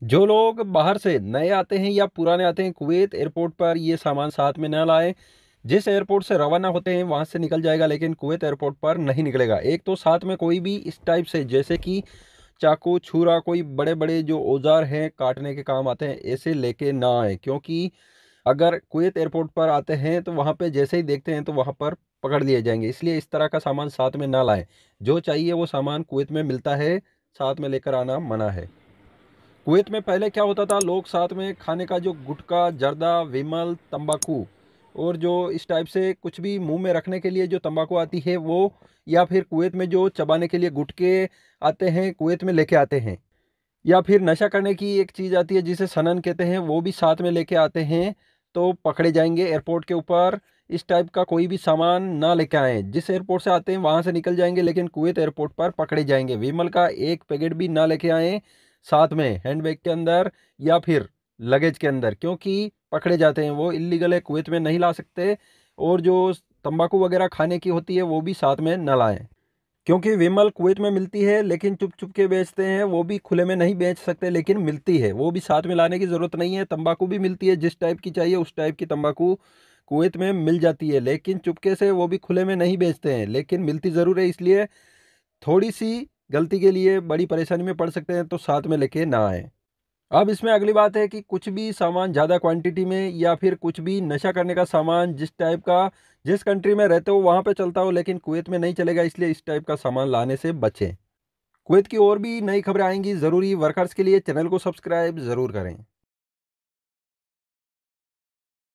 जो लोग बाहर से नए आते हैं या पुराने आते हैं कुवैत एयरपोर्ट पर, ये सामान साथ में न लाएं। जिस एयरपोर्ट से रवाना होते हैं वहां से निकल जाएगा, लेकिन कुवैत एयरपोर्ट पर नहीं निकलेगा। एक तो साथ में कोई भी इस टाइप से, जैसे कि चाकू छुरा, कोई बड़े बड़े जो औजार हैं काटने के काम आते हैं, ऐसे लेके ना आए। क्योंकि अगर कुवैत एयरपोर्ट पर आते हैं तो वहां पे जैसे ही देखते हैं तो वहां पर पकड़ लिए जाएंगे। इसलिए इस तरह का सामान साथ में ना लाएं। जो चाहिए वो सामान कुवैत में मिलता है, साथ में लेकर आना मना है। कुवैत में पहले क्या होता था, लोग साथ में खाने का जो गुटखा, जर्दा, विमल, तंबाकू और जो इस टाइप से कुछ भी मुंह में रखने के लिए जो तंबाकू आती है वो, या फिर कुवैत में जो चबाने के लिए गुटके आते हैं कुवैत में लेके आते हैं, या फिर नशा करने की एक चीज़ आती है जिसे सनन कहते हैं, वो भी साथ में लेके आते हैं तो पकड़े जाएंगे एयरपोर्ट के ऊपर। इस टाइप का कोई भी सामान ना लेके आए। जिस एयरपोर्ट से आते हैं वहां से निकल जाएंगे, लेकिन कुवैत एयरपोर्ट पर पकड़े जाएंगे। विमल का एक पैकेट भी ना लेके आए साथ में हैंडबैग के अंदर या फिर लगेज के अंदर, क्योंकि पकड़े जाते हैं। वो इलीगल है, कुवैत में नहीं ला सकते। और जो तंबाकू वगैरह खाने की होती है वो भी साथ में न लाएं। क्योंकि विमल कुवैत में मिलती है लेकिन चुप चुप के बेचते हैं, वो भी खुले में नहीं बेच सकते, लेकिन मिलती है, वो भी साथ में लाने की ज़रूरत नहीं है। तंबाकू भी मिलती है, जिस टाइप की चाहिए उस टाइप की तंबाकू कुवैत में मिल जाती है, लेकिन चुपके से वो भी खुले में नहीं बेचते हैं, लेकिन मिलती ज़रूर है। इसलिए थोड़ी सी गलती के लिए बड़ी परेशानी में पड़ सकते हैं, तो साथ में लेके ना आए। अब इसमें अगली बात है कि कुछ भी सामान ज़्यादा क्वांटिटी में या फिर कुछ भी नशा करने का सामान जिस टाइप का जिस कंट्री में रहते हो वहाँ पे चलता हो, लेकिन कुवैत में नहीं चलेगा। इसलिए इस टाइप का सामान लाने से बचें। कुवैत की और भी नई खबरें आएंगी ज़रूरी वर्कर्स के लिए, चैनल को सब्सक्राइब ज़रूर करें।